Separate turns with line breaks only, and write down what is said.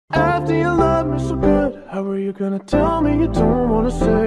After you love me so good, how are you gonna tell me you don't wanna say